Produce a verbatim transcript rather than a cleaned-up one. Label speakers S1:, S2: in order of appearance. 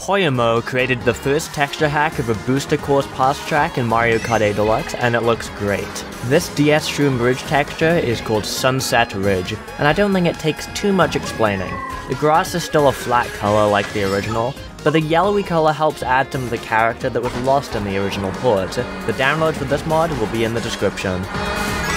S1: Poyamo created the first texture hack of a Booster Course Pass track in Mario Kart eight Deluxe, and it looks great. This D S Shroom Ridge texture is called Sunset Ridge, and I don't think it takes too much explaining. The grass is still a flat color like the original, but the yellowy color helps add some of the character that was lost in the original port. The download for this mod will be in the description.